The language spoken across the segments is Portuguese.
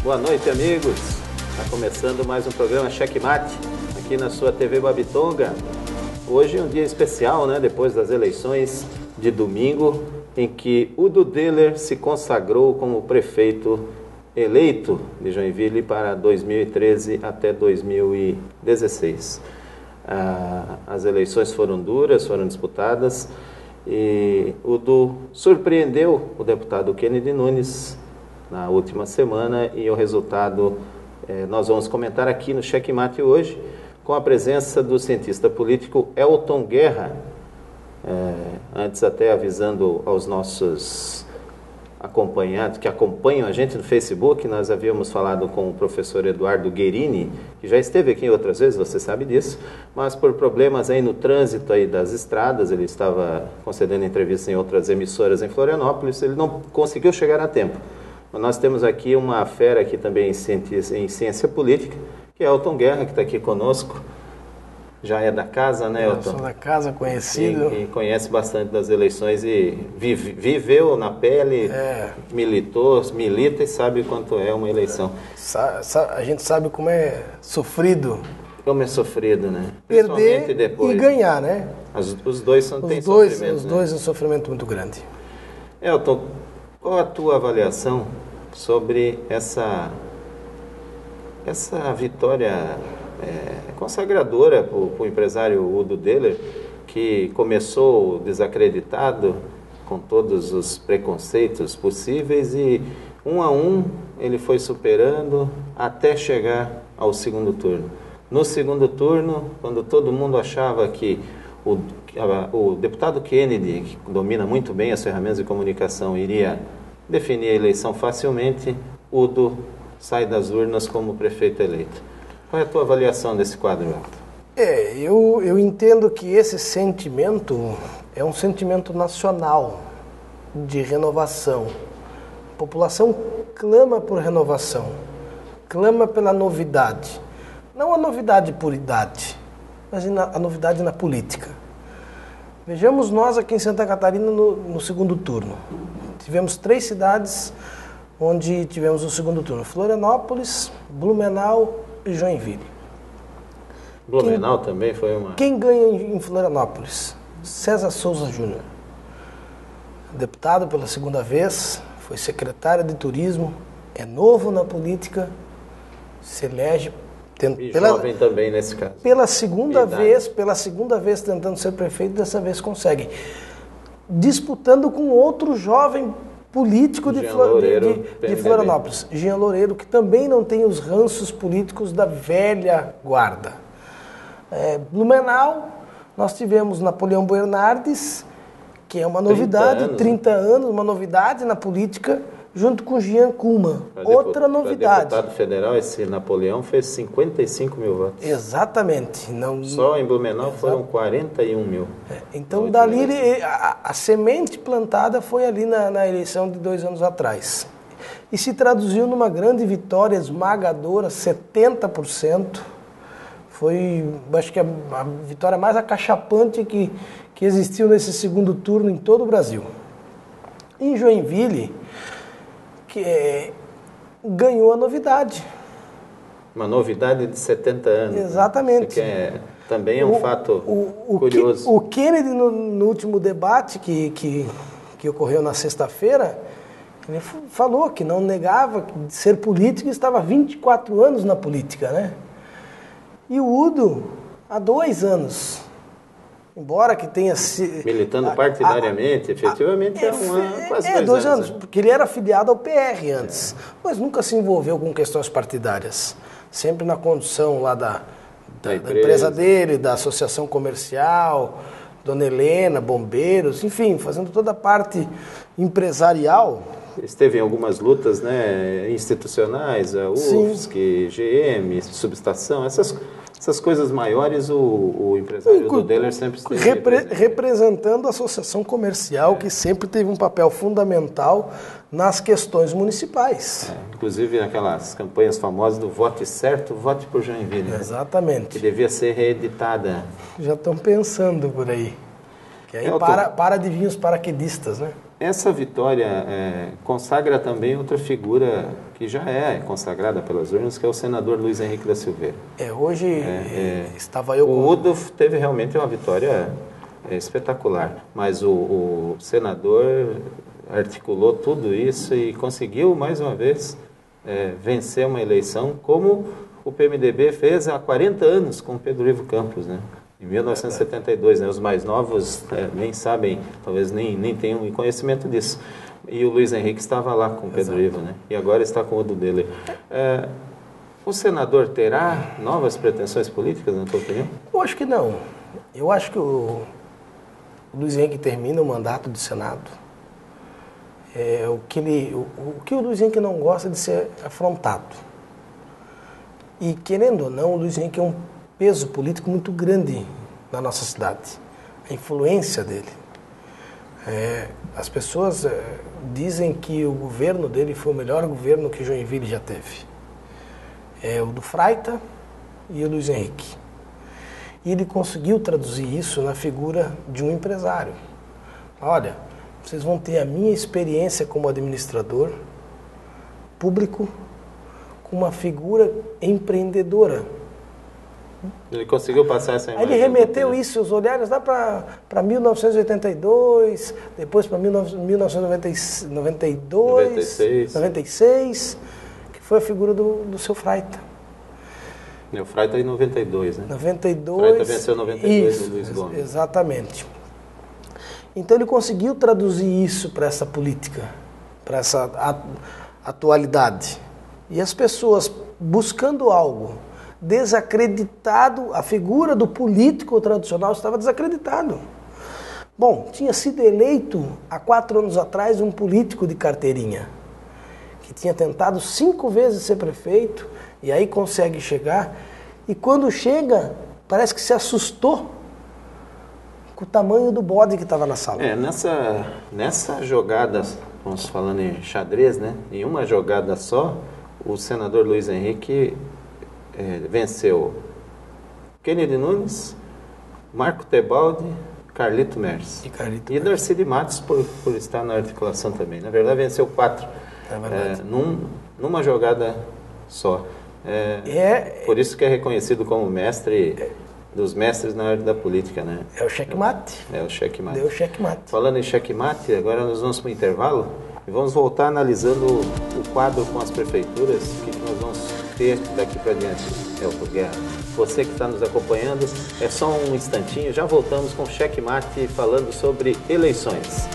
Boa noite, amigos. Está começando mais um programa Checkmate, aqui na sua TV Babitonga. Hoje é um dia especial, né? Depois das eleições de domingo, em que Udo Dehler se consagrou como prefeito eleito de Joinville para 2013 até 2016. As eleições foram duras, foram disputadas e Udo surpreendeu o deputado Kennedy Nunes na última semana e o resultado nós vamos comentar aqui no Checkmate hoje com a presença do cientista político Elton Guerra. Antes até avisando aos nossos acompanhantes que acompanham a gente no Facebook, nós havíamos falado com o professor Eduardo Guerini, que já esteve aqui outras vezes, você sabe disso, mas por problemas aí no trânsito aí das estradas, ele estava concedendo entrevista em outras emissoras em Florianópolis, ele não conseguiu chegar a tempo. Mas nós temos aqui uma fera aqui também em ciência política, que é Elton Guerra, que está aqui conosco. Já é da casa, né, Elton? Sou da casa, conhecido. E conhece bastante das eleições e viveu na pele, milita e sabe quanto é uma eleição. A gente sabe como é sofrido. Como é sofrido, né? Perder depois, e ganhar, né? Os dois têm sofrimento. Os dois é um sofrimento muito grande. Elton, qual a tua avaliação sobre essa vitória consagradora para o empresário Udo Dehler, que começou desacreditado, com todos os preconceitos possíveis, e um a um ele foi superando até chegar ao segundo turno. No segundo turno, quando todo mundo achava que o deputado Kennedy, que domina muito bem as ferramentas de comunicação, iria definir a eleição facilmente, Udo sai das urnas como prefeito eleito. Qual é a tua avaliação desse quadro, Elton? Eu entendo que esse sentimento é um sentimento nacional de renovação. A população clama por renovação, clama pela novidade. Não a novidade por idade, mas a novidade na política. Vejamos nós aqui em Santa Catarina no segundo turno. Tivemos 3 cidades onde tivemos o segundo turno: Florianópolis, Blumenau e Joinville. Blumenau também foi uma... Quem ganha em Florianópolis? César Souza Júnior. Deputado pela segunda vez, foi secretário de turismo, é novo na política, se elege... jovem também nesse caso. Pela segunda vez tentando ser prefeito, dessa vez consegue. Disputando com outro jovem político de Florianópolis, Jean Loureiro, que também não tem os ranços políticos da velha guarda. Blumenau, nós tivemos Napoleão Bernardes, que é uma novidade, 30 anos, uma novidade na política, junto com Jean Kuhlmann, outra novidade. Para deputado federal, esse Napoleão fez 55 mil votos. Exatamente. Só em Blumenau foram 41 mil. Então, dali, a semente plantada foi ali na eleição de 2 anos atrás. E se traduziu numa grande vitória esmagadora, 70%. Foi, acho que a vitória mais acachapante que existiu nesse segundo turno em todo o Brasil. Em Joinville, ganhou a novidade. Uma novidade de 70 anos. Exatamente. Também é um fato curioso. O Kennedy, no último debate que ocorreu na sexta-feira, ele falou que não negava ser político e estava há 24 anos na política, né? E o Udo, há 2 anos, embora que tenha sido... Militando partidariamente, efetivamente, quase 2 anos. Porque ele era afiliado ao PR antes, mas nunca se envolveu com questões partidárias. Sempre na condução lá da empresa dele, da associação comercial, Dona Helena, bombeiros, enfim, fazendo toda a parte empresarial. Esteve em algumas lutas, né, institucionais, a UFSC, GM, subestação, essas coisas maiores, o empresário Udo Dehler sempre esteve representando a associação comercial, que sempre teve um papel fundamental nas questões municipais. Inclusive naquelas campanhas famosas do vote certo, vote por Joinville. Exatamente. Que devia ser reeditada. Já estão pensando por aí. Que aí para de vir os paraquedistas, né? essa vitória consagra também outra figura que já é consagrada pelas urnas, que é o senador Luiz Henrique da Silveira. Hoje estava eu... O Udo teve realmente uma vitória espetacular, mas o senador articulou tudo isso e conseguiu, mais uma vez, vencer uma eleição, como o PMDB fez há 40 anos com Pedro Ivo Campos, né? Em 1972, né? Os mais novos nem sabem, talvez nem tenham conhecimento disso. E o Luiz Henrique estava lá com o Pedro Ivo, né? E agora está com o Udo dele. O senador terá novas pretensões políticas, na tua opinião? Eu acho que não. Eu acho que o Luiz Henrique termina o mandato de Senado. O que o Luiz Henrique não gosta de ser afrontado. E, querendo ou não, o Luiz Henrique é um peso político muito grande na nossa cidade. A influência dele. As pessoas dizem que o governo dele foi o melhor governo que Joinville já teve. O do Fraita e o Luiz Henrique. E ele conseguiu traduzir isso na figura de um empresário. Olha, vocês vão ter a minha experiência como administrador público com uma figura empreendedora. Ele conseguiu passar essa imagem. Aí ele remeteu isso, os olhares lá para 1982, depois para 1992, 96, que foi a figura do seu Fraita. O Fraita em 92, né? 92. Fraita venceu 92 isso, do Luiz Gomes. Exatamente. Então ele conseguiu traduzir isso para essa política, para essa atualidade. E as pessoas buscando algo desacreditado, a figura do político tradicional estava desacreditado. Bom, tinha sido eleito há 4 anos atrás um político de carteirinha, que tinha tentado 5 vezes ser prefeito, e aí consegue chegar, e quando chega, parece que se assustou com o tamanho do bode que estava na sala. Nessa jogada, vamos falando em xadrez, né? Em uma jogada só, o senador Luiz Henrique venceu Kennedy Nunes, Marco Tebaldi, Carlito Mers. E Darcy de Matos por estar na articulação também. Na verdade, venceu 4 numa jogada só. Por isso que é reconhecido como mestre dos mestres na arte da política, né? É o checkmate. O checkmate. Deu checkmate. Falando em checkmate, agora nós vamos para o intervalo e vamos voltar analisando o quadro com as prefeituras, o que nós vamos ter daqui para diante. Elton Guerra, você que está nos acompanhando, é só um instantinho, já voltamos com o checkmate falando sobre eleições.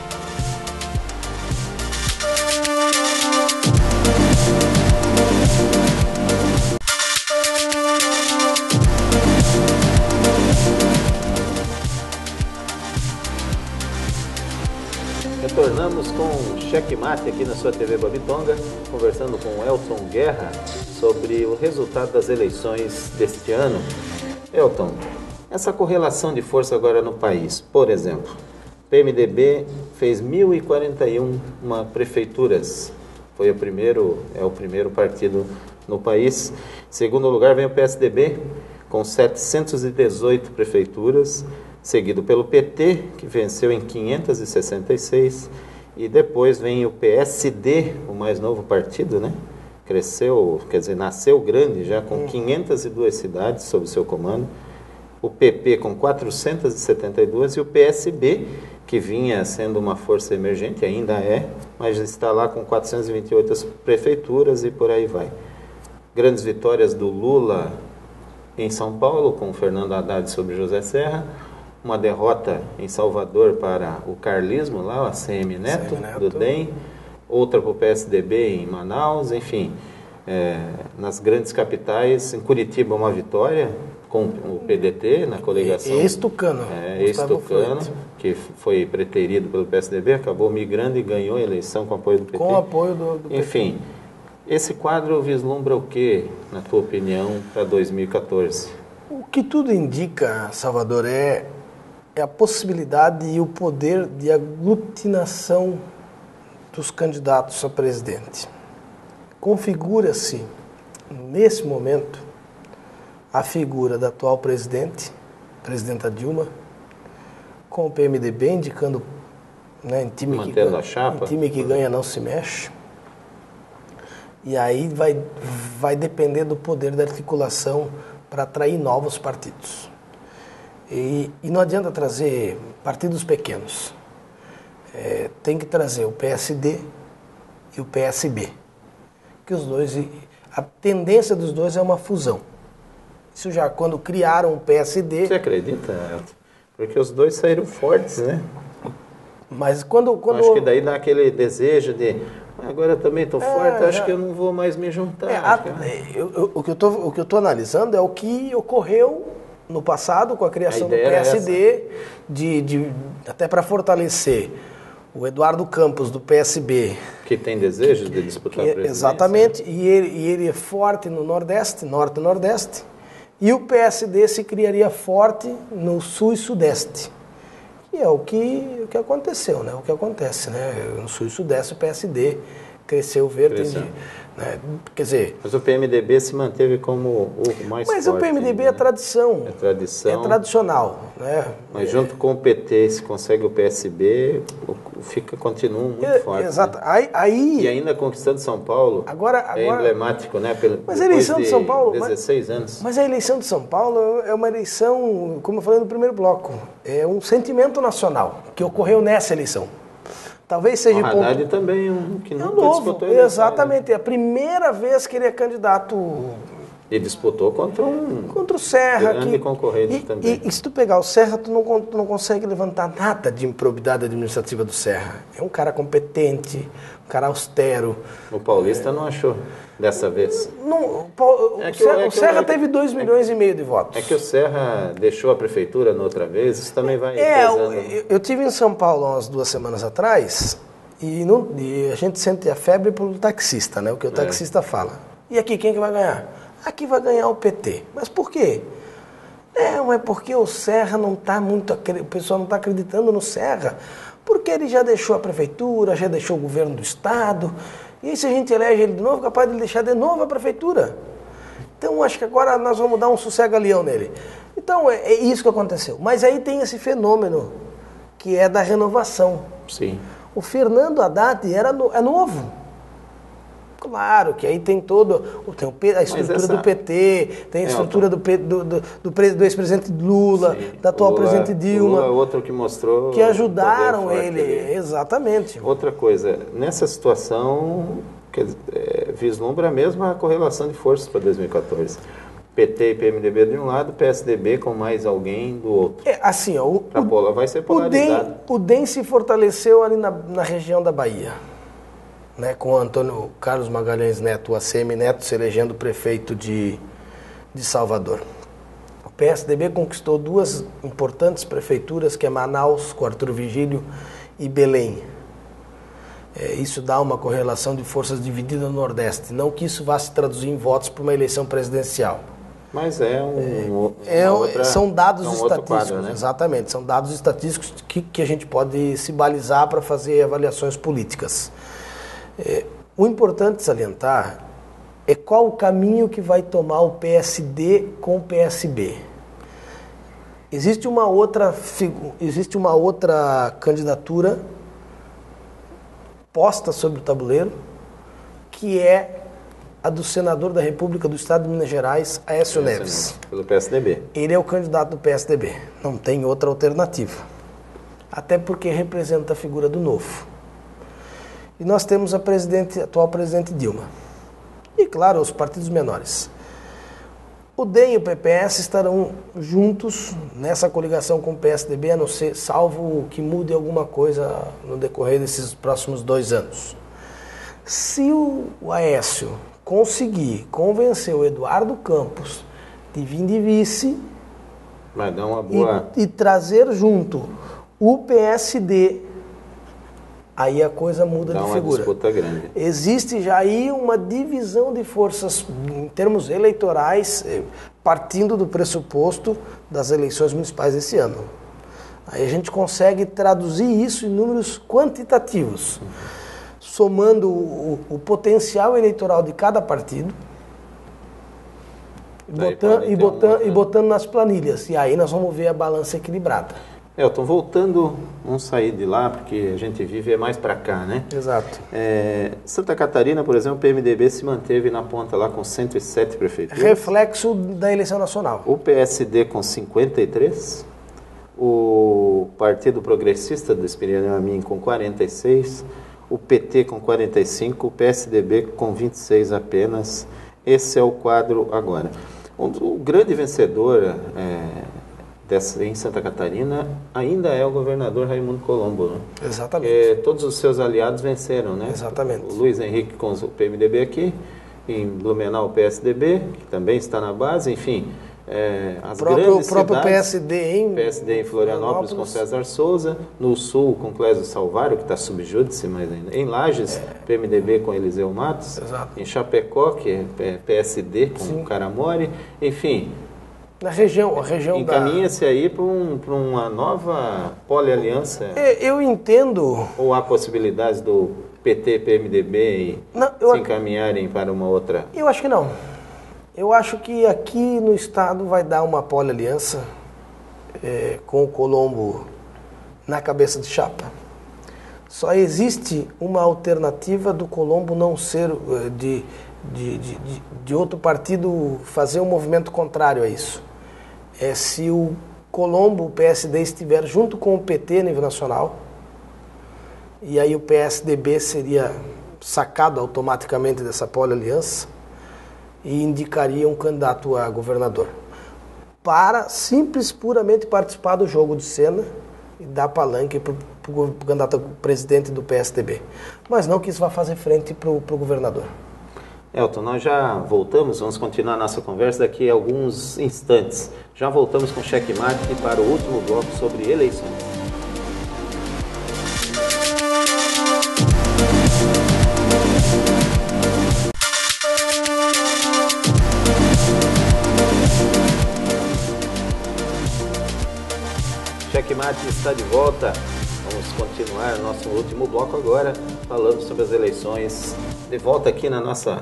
Retornamos com o Checkmate aqui na sua TV Babitonga, conversando com o Elton Guerra sobre o resultado das eleições deste ano. Elton, essa correlação de força agora no país, por exemplo, PMDB fez 1.041 prefeituras, é o primeiro partido no país. Em segundo lugar vem o PSDB, com 718 prefeituras, seguido pelo PT, que venceu em 566, e depois vem o PSD, o mais novo partido, né? Nasceu grande já, com 502 cidades sob seu comando, o PP com 472 e o PSB, que vinha sendo uma força emergente, ainda mas está lá com 428 prefeituras e por aí vai. Grandes vitórias do Lula em São Paulo, com Fernando Haddad sobre José Serra, uma derrota em Salvador para o carlismo, lá, o ACM Neto, do DEM, outra para o PSDB em Manaus, enfim, nas grandes capitais. Em Curitiba, uma vitória com o PDT na coligação. Ex-tucano. Ex-tucano, que foi preterido pelo PSDB, acabou migrando e ganhou a eleição com apoio do PT. Com apoio do PT. Enfim, esse quadro vislumbra o que, na tua opinião, para 2014? O que tudo indica, Salvador, é a possibilidade e o poder de aglutinação dos candidatos a presidente. Configura-se, nesse momento, a figura da atual presidenta Dilma, com o PMDB indicando né? Em time Mantendo a chapa. Em time que ganha não se mexe. E aí vai depender do poder da articulação para atrair novos partidos. E não adianta trazer partidos pequenos. Tem que trazer o PSD e o PSB. Que os dois, a tendência dos dois é uma fusão. Isso já quando criaram o PSD... Você acredita, Elton? Porque os dois saíram fortes, né? Mas quando... Acho que daí dá aquele desejo de... Agora eu também estou forte, acho que eu não vou mais me juntar. O que eu estou analisando é o que ocorreu no passado com a criação do PSD, até para fortalecer o Eduardo Campos, do PSB. Que tem desejo de disputar a presidência. Exatamente, e ele é forte no Nordeste, Norte e Nordeste, e o PSD se criaria forte no Sul e Sudeste. E é o que aconteceu, né? O que acontece, né? No Sul e Sudeste o PSD cresceu verde, né? Quer dizer... Mas o PMDB se manteve como o mais forte. Mas o PMDB é tradição. É tradição. É tradicional, né? Mas junto com o PT, se consegue o PSB, continua muito forte. Exato. Né? Aí, e ainda conquistando São Paulo, agora, é emblemático, né? Mas a eleição de São Paulo... 16 anos. Mas a eleição de São Paulo é uma eleição, como eu falei no primeiro bloco, é um sentimento nacional que ocorreu nessa eleição. Talvez seja... O Haddad também, que nunca disputou a eleição. Exatamente, é a primeira vez que ele é candidato... E disputou contra o Serra. Grande concorrente também. E se tu pegar o Serra, tu não consegue levantar nada de improbidade administrativa do Serra. É um cara competente, um cara austero. O Paulista não achou dessa vez? Não, o Serra teve 2,5 milhões de votos. É que o Serra deixou a prefeitura na outra vez, isso também vai pesando. Eu estive em São Paulo umas 2 semanas atrás e a gente sente a febre pelo taxista, né? O que o taxista fala. E aqui, quem que vai ganhar? Aqui vai ganhar o PT. Mas por quê? É porque o Serra não está muito... O pessoal não está acreditando no Serra. Porque ele já deixou a prefeitura, já deixou o governo do estado. E se a gente elege ele de novo, capaz de deixar de novo a prefeitura. Então, acho que agora nós vamos dar um sossega-leão nele. Então, é isso que aconteceu. Mas aí tem esse fenômeno, que é da renovação. Sim. O Fernando Haddad é novo. Claro que aí tem a estrutura do PT, tem a estrutura do ex-presidente Lula, da atual presidente Dilma. Lula é outro que mostrou... Que ajudaram ele, exatamente. Outra coisa, nessa situação, vislumbra mesmo a correlação de forças para 2014. PT e PMDB de um lado, PSDB com mais alguém do outro. Assim, vai ser polarizado. O DEM se fortaleceu ali na região da Bahia. Né, com o Antônio Carlos Magalhães Neto, o ACM Neto, se elegendo prefeito de Salvador. O PSDB conquistou 2 importantes prefeituras, que é Manaus, com Arthur Vigílio, e Belém. Isso dá uma correlação de forças divididas no Nordeste. Não que isso vá se traduzir em votos para uma eleição presidencial. Mas são dados estatísticos, quadro, né? Exatamente, são dados estatísticos que a gente pode se balizar para fazer avaliações políticas. O importante salientar é qual o caminho que vai tomar o PSD com o PSB. Existe uma outra candidatura posta sobre o tabuleiro, que é a do senador da República do Estado de Minas Gerais, Aécio Neves. Pelo PSDB. Ele é o candidato do PSDB. Não tem outra alternativa. Até porque representa a figura do novo. E nós temos a atual presidente Dilma. E, claro, os partidos menores. O DEM e o PPS estarão juntos nessa coligação com o PSDB, a não ser, salvo que mude alguma coisa no decorrer desses próximos 2 anos. Se o Aécio conseguir convencer o Eduardo Campos de vir de vice, vai dar uma boa... e trazer junto o PSD, aí a coisa muda de figura. Disputa grande. Existe já aí uma divisão de forças em termos eleitorais, partindo do pressuposto das eleições municipais desse ano. Aí a gente consegue traduzir isso em números quantitativos, somando o potencial eleitoral de cada partido e botando nas planilhas. E aí nós vamos ver a balança equilibrada. Elton, voltando, vamos sair de lá, porque a gente vive mais para cá, né? Exato. Santa Catarina, por exemplo, o PMDB se manteve na ponta lá com 107 prefeituras. Reflexo da eleição nacional. O PSD com 53, o Partido Progressista do Espírito Amin com 46, o PT com 45, o PSDB com 26 apenas. Esse é o quadro agora. O grande vencedor em Santa Catarina ainda é o governador Raimundo Colombo, né? Exatamente. Todos os seus aliados venceram, né? Exatamente. O Luiz Henrique com o PMDB aqui, em Blumenau o PSDB, que também está na base, enfim. As grandes o próprio cidades, PSD em Florianópolis com César Souza, no Sul com Clésio Salvário, que está subjúdice, mas ainda. Em Lages, PMDB com Eliseu Matos. Exato. Em Chapecó, que é PSD com Caramori, enfim. Na região encaminha-se aí para uma nova polialiança? Eu entendo. Ou há possibilidades do PT, PMDB se encaminharem para uma outra? Eu acho que não. Eu acho que aqui no estado vai dar uma polialiança com o Colombo na cabeça de chapa. Só existe uma alternativa do Colombo não ser de outro partido fazer um movimento contrário a isso. Se o Colombo, o PSD, estiver junto com o PT a nível nacional, e aí o PSDB seria sacado automaticamente dessa polialiança e indicaria um candidato a governador, para puramente participar do jogo de cena e dar palanque para o candidato a presidente do PSDB. Mas não que isso vá fazer frente para o governador. Elton, nós já voltamos, vamos continuar a nossa conversa daqui a alguns instantes. Já voltamos com o Checkmate para o último bloco sobre eleições. Checkmate está de volta. Vamos continuar nosso último bloco agora, falando sobre as eleições. De volta aqui na nossa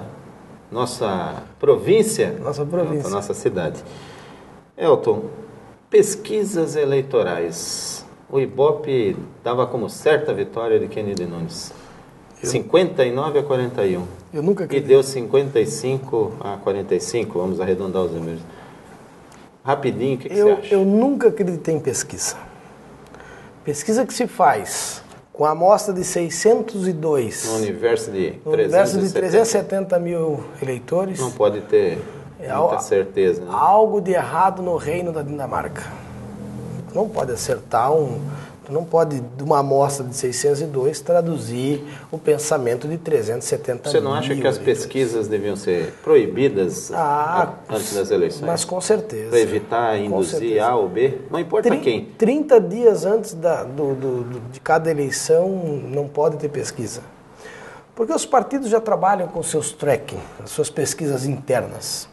província. Nossa cidade. Elton, pesquisas eleitorais. O Ibope dava como certa a vitória de Kennedy Nunes. 59 a 41. Eu nunca acreditei. E deu 55 a 45, vamos arredondar os números. Rapidinho, o que você acha? Eu nunca acreditei em pesquisa. Pesquisa que se faz com a amostra de 602... No universo de 370 mil eleitores... Não pode ter muita certeza. Né? Algo de errado no reino da Dinamarca. Não pode acertar não pode, de uma amostra de 602, traduzir o pensamento de 370 mil. Você não acha que as pesquisas deviam ser proibidas antes das eleições? Mas com certeza. Para evitar induzir A ou B? Não importa quem. 30 dias antes de cada eleição não pode ter pesquisa. Porque os partidos já trabalham com seus tracking, as suas pesquisas internas.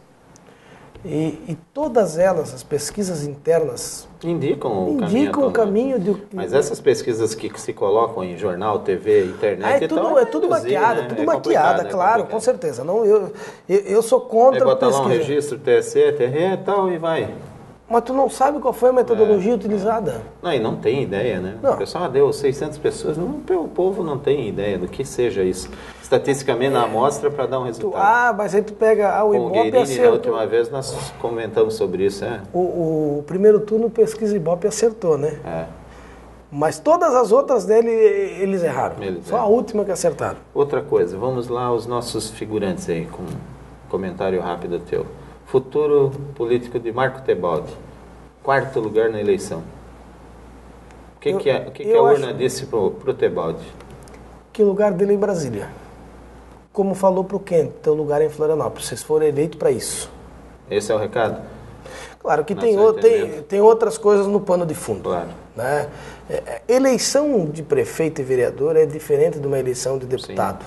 E todas elas, as pesquisas internas... Indicam o caminho. Mas essas pesquisas que se colocam em jornal, TV, internet... É tudo maquiada, né? Tudo maquiada, claro, com certeza. Não, eu sou contra botar lá um registro TSE, TRE e tal e vai. Mas tu não sabe qual foi a metodologia utilizada. Não, e não tem ideia, né? Não. O pessoal deu 600 pessoas, o povo não tem ideia do que seja isso. Estatisticamente na amostra para dar um resultado. Mas aí tu pega o Ibope Guerini, acertou. Na última vez nós comentamos sobre isso, O primeiro turno pesquisa Ibope acertou, né? Mas todas as outras dele eles erraram. Só a última que acertaram. Outra coisa, vamos lá aos nossos figurantes aí, com um comentário rápido teu. Futuro político de Marco Tebaldi, 4º lugar na eleição. O que a urna disse pro Tebaldi? Que o lugar dele é em Brasília. Como falou pro Kent, teu lugar é em Florianópolis. Vocês foram eleitos para isso. Esse é o recado? Claro que tem outras coisas no pano de fundo. Claro. Né? Eleição de prefeito e vereador é diferente de uma eleição de deputado.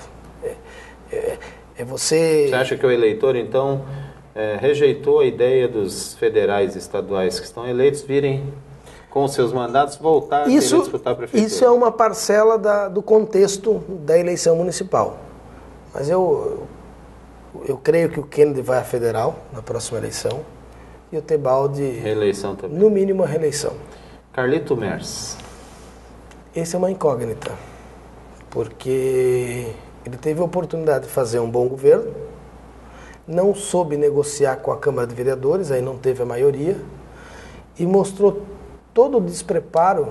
Você acha que o eleitor, então, rejeitou a ideia dos federais e estaduais que estão eleitos virem com seus mandatos voltar a disputar a prefeitura? Isso é uma parcela do contexto da eleição municipal. Mas eu creio que o Kennedy vai à federal na próxima eleição e o Tebaldi, reeleição também. No mínimo, a reeleição. Carlito Mers. Esse é uma incógnita, porque ele teve a oportunidade de fazer um bom governo, não soube negociar com a Câmara de Vereadores, aí não teve a maioria, e mostrou todo o despreparo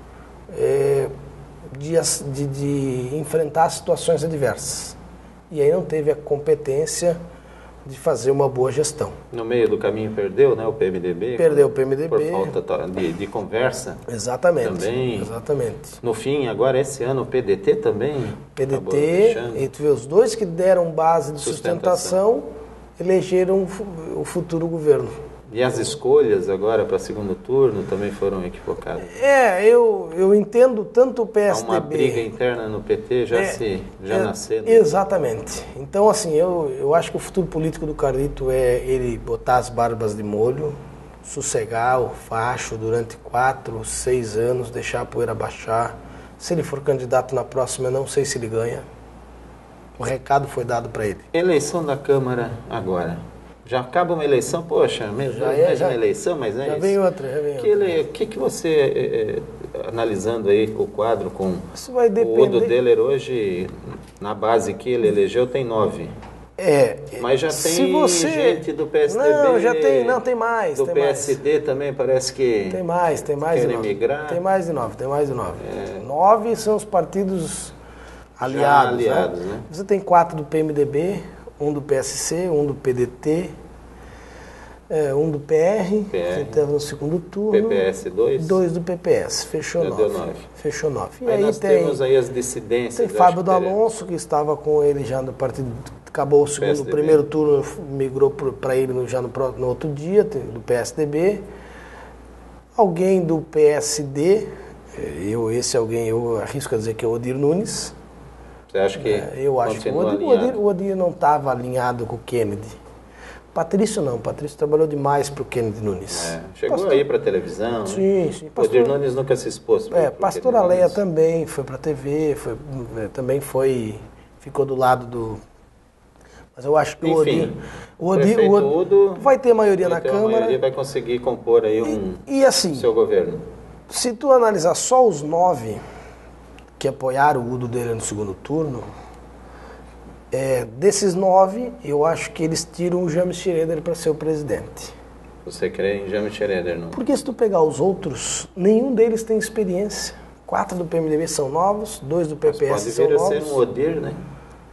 de enfrentar situações adversas. E aí não teve a competência de fazer uma boa gestão. No meio do caminho perdeu, né, o PMDB? Perdeu o PMDB. Por falta de conversa. Exatamente. Também. Exatamente. No fim, agora esse ano, o PDT também. PDT, e tu vê, os dois que deram base de sustentação elegeram o futuro governo. E as escolhas agora para segundo turno também foram equivocadas. Eu entendo tanto o PSDB... Há uma briga interna no PT já nascendo. Exatamente. Então, assim, eu acho que o futuro político do Carlito é ele botar as barbas de molho, sossegar o facho durante 4, 6 anos, deixar a poeira baixar. Se ele for candidato na próxima, eu não sei se ele ganha. O recado foi dado para ele. Eleição da Câmara agora. Já acaba uma eleição, poxa, mesmo uma eleição, mas é já isso. Vem outra. O que você, analisando aí o quadro com isso vai depender... o Udo Deller hoje, na base que ele elegeu, tem 9. Mas já tem gente do PSDB. Tem mais. Do PSD mais. Também parece que tem mais querem migrar. Tem mais de 9. 9 são os partidos aliados, né? Você tem 4 do PMDB, um do PSC, um do PDT, um do PR, que estava no segundo turno. PPS 2? 2 do PPS, fechou 9. Deu 9. Fechou 9. E aí nós temos aí as dissidências. Tem Fábio D'Alonso, que estava com ele já no partido, acabou o primeiro turno, migrou para ele já no outro dia, do PSDB. Alguém do PSD, esse alguém, eu arrisco a dizer que é o Odir Nunes. Você acha que eu acho que o Odir não estava alinhado com o Kennedy. Patrício não, Patrício trabalhou demais para o Kennedy Nunes. Chegou aí para a televisão. Sim. O Odir Nunes nunca se expôs. Pastor Aleia também foi para a TV, também ficou do lado do... Mas eu acho que o Odir vai ter maioria na Câmara. Ele vai conseguir compor aí assim, seu governo. Se tu analisar só os 9... que apoiaram o Udo Deller no segundo turno, desses 9, eu acho que eles tiram o James Schroeder para ser o presidente. Você crê em James Schroeder, não? Porque se tu pegar os outros, nenhum deles tem experiência. 4 do PMDB são novos, 2 do PPS são novos. Pode vir a ser um Odir, né?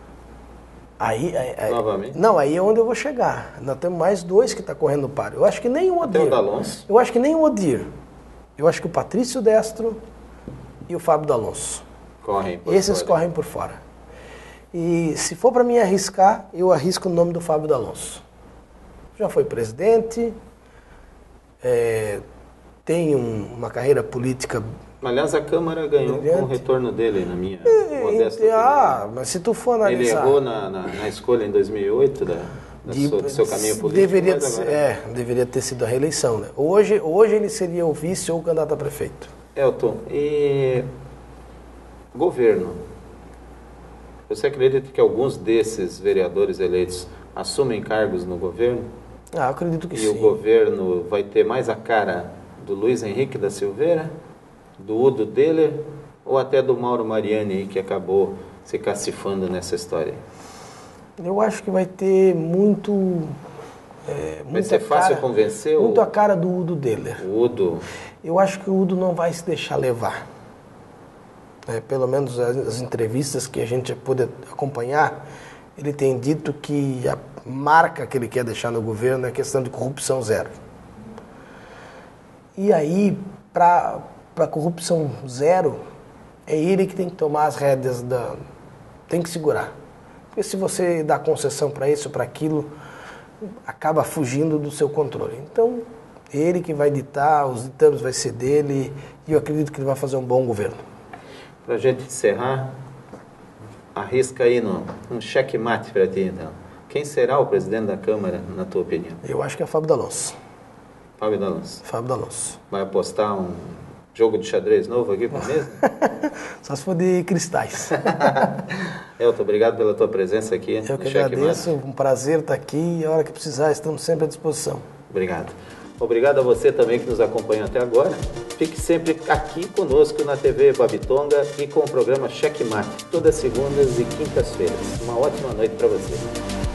Novamente? Não, aí é onde eu vou chegar. Nós temos mais 2 que estão correndo no páreo. Eu acho que nem o Odir. Tem o D'Alonso? Eu acho que nem o Odir. Eu acho que o Patrício Destro e o Fábio D'Alonso. Esses correm por fora. E se for para mim arriscar, eu arrisco o nome do Fábio D'Alonso. Já foi presidente, tem uma carreira política. Aliás, a Câmara ganhou com o retorno dele, na minha modesta opinião. Mas se tu for analisar... Ele errou na escolha em 2008 do seu caminho político. Deveria ter sido a reeleição. Né? Hoje ele seria o vice ou o candidato a prefeito. Elton, e... governo. Você acredita que alguns desses vereadores eleitos assumem cargos no governo? Eu acredito que sim. E o governo vai ter mais a cara do Luiz Henrique da Silveira, do Udo Deller ou até do Mauro Mariani, que acabou se cacifando nessa história? Eu acho que vai ter muito... vai ser fácil convencer? Muito a cara do Udo Deller. O Udo? Eu acho que o Udo não vai se deixar levar. Pelo menos as entrevistas que a gente pôde acompanhar, ele tem dito que a marca que ele quer deixar no governo é a questão de corrupção zero. E aí, para corrupção zero, é ele que tem que tomar as rédeas, tem que segurar. Porque se você dá concessão para isso, para aquilo, acaba fugindo do seu controle. Então, ele que vai ditar, os ditames vai ser dele, e eu acredito que ele vai fazer um bom governo. Para a gente encerrar, arrisca aí um checkmate para ti, então. Quem será o presidente da Câmara, na tua opinião? Eu acho que é Fábio D'Alonso. Fábio D'Alonso. Fábio D'Alonso. Vai apostar um jogo de xadrez novo aqui para a mesa? Só se for de cristais. Elton, obrigado pela tua presença aqui. Eu que agradeço, um prazer estar aqui e a hora que precisar estamos sempre à disposição. Obrigado. Obrigado a você também que nos acompanhou até agora. Fique sempre aqui conosco na TV Babitonga e com o programa Checkmate, todas segundas e quintas-feiras. Uma ótima noite para você.